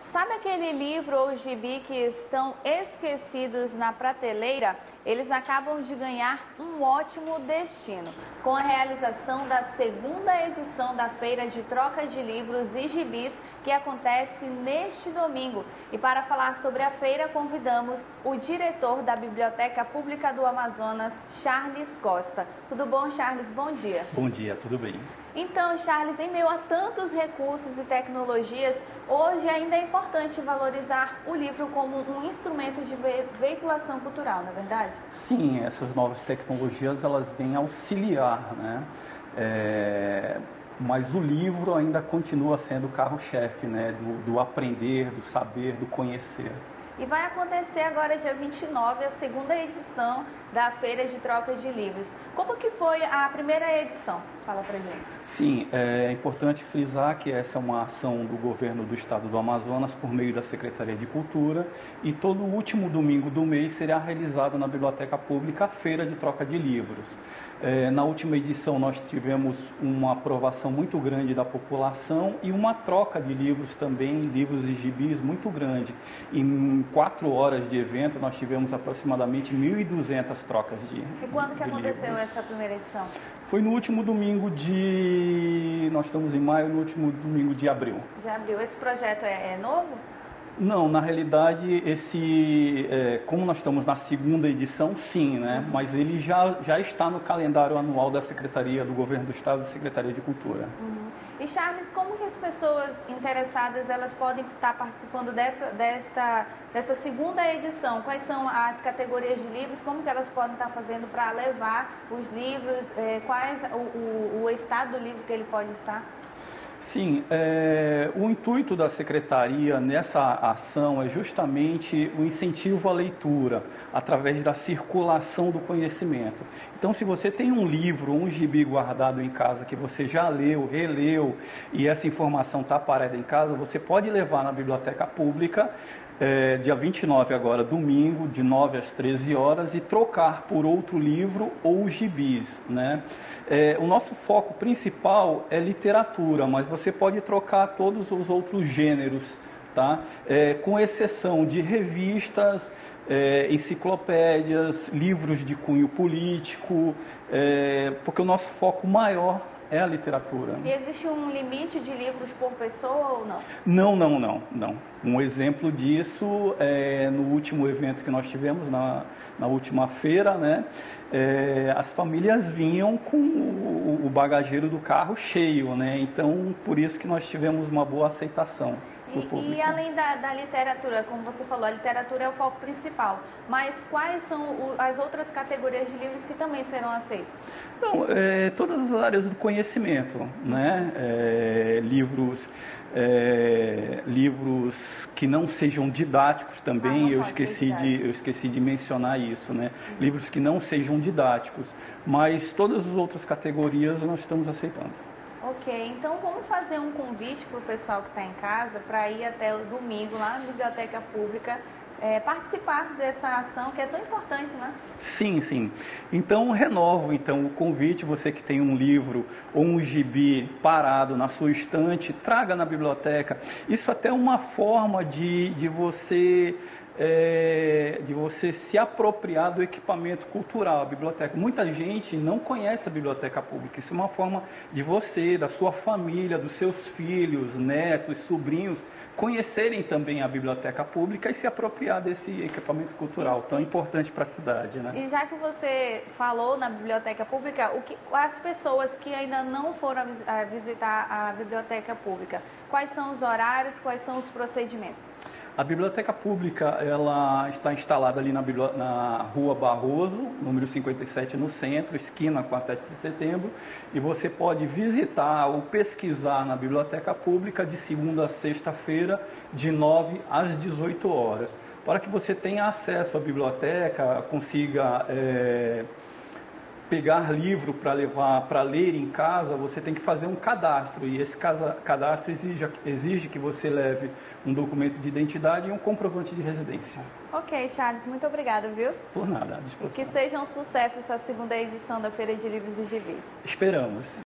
Sabe aquele livro ou gibi que estão esquecidos na prateleira? Eles acabam de ganhar um ótimo destino. Com a realização da segunda edição da Feira de Troca de Livros e Gibis, que acontece neste domingo. E para falar sobre a feira, convidamos o diretor da Biblioteca Pública do Amazonas, Charles Costa. Tudo bom, Charles? Bom dia. Bom dia, tudo bem. Então, Charles, em meio a tantos recursos e tecnologias, hoje ainda é importante valorizar o livro como um instrumento de veiculação cultural, não é verdade? Sim, essas novas tecnologias elas vêm auxiliar, né? Mas o livro ainda continua sendo o carro-chefe, né? Do aprender, do saber, do conhecer. E vai acontecer agora, dia 29, a segunda edição da Feira de Troca de Livros. Como que foi a primeira edição? Fala pra gente. Sim, é importante frisar que essa é uma ação do governo do estado do Amazonas por meio da Secretaria de Cultura e todo o último domingo do mês será realizada na Biblioteca Pública a Feira de Troca de Livros. Na última edição nós tivemos uma aprovação muito grande da população e uma troca de livros também, livros e gibis muito grande. Em 4 horas de evento nós tivemos aproximadamente 1.200 trocas de livros. E quando que aconteceu essa primeira edição? Foi no último domingo nós estamos em maio, no último domingo de abril. De abril. Esse projeto é novo? Não, na realidade, como nós estamos na segunda edição, sim, né? Uhum. Mas ele já está no calendário anual da Secretaria do Governo do Estado e Secretaria de Cultura. Uhum. E Charles, como que as pessoas interessadas elas podem estar participando dessa segunda edição? Quais são as categorias de livros? Como que elas podem estar fazendo para levar os livros? Quais o estado do livro que ele pode estar? Sim, o intuito da Secretaria nessa ação é justamente o incentivo à leitura, através da circulação do conhecimento. Então, se você tem um livro, um gibi guardado em casa que você já leu, releu, e essa informação está parada em casa, você pode levar na Biblioteca Pública, dia 29 agora, domingo, de 9 às 13 horas, e trocar por outro livro ou gibis, né? O nosso foco principal é literatura, mas você pode trocar todos os outros gêneros, tá? Com exceção de revistas, enciclopédias, livros de cunho político, porque o nosso foco maior é a literatura. E existe um limite de livros por pessoa ou não? Não. Um exemplo disso é no último evento que nós tivemos, na última feira, né? As famílias vinham com o bagageiro do carro cheio, né? Então, por isso que nós tivemos uma boa aceitação. E além da literatura, como você falou, a literatura é o foco principal, mas quais são as outras categorias de livros que também serão aceitos? Não, todas as áreas do conhecimento, né? Livros que não sejam didáticos também, eu esqueci de mencionar isso, né? Livros que não sejam didáticos, mas todas as outras categorias nós estamos aceitando. Ok, então vamos fazer um convite para o pessoal que está em casa para ir até o domingo lá na Biblioteca Pública participar dessa ação que é tão importante, né? Sim. Então, renovo o convite, você que tem um livro ou um gibi parado na sua estante, traga na biblioteca. Isso até é uma forma de você se apropriar do equipamento cultural, a biblioteca. Muita gente não conhece a biblioteca pública. Isso é uma forma de você, da sua família, dos seus filhos, netos, sobrinhos, conhecerem também a biblioteca pública e se apropriar desse equipamento cultural tão importante para a cidade, né? E já que você falou na biblioteca pública, as pessoas que ainda não foram visitar a biblioteca pública, quais são os horários, quais são os procedimentos? A Biblioteca Pública ela está instalada ali na Rua Barroso, número 57, no centro, esquina com a 7 de setembro, e você pode visitar ou pesquisar na Biblioteca Pública de segunda a sexta-feira, de 9 às 18 horas. Para que você tenha acesso à biblioteca, consiga pegar livro para levar para ler em casa, você tem que fazer um cadastro, e esse cadastro exige que você leve um documento de identidade e um comprovante de residência. Ok, Charles, muito obrigada, viu? Por nada, à disposição. E que seja um sucesso essa segunda edição da Feira de Livros e Gibis. Esperamos.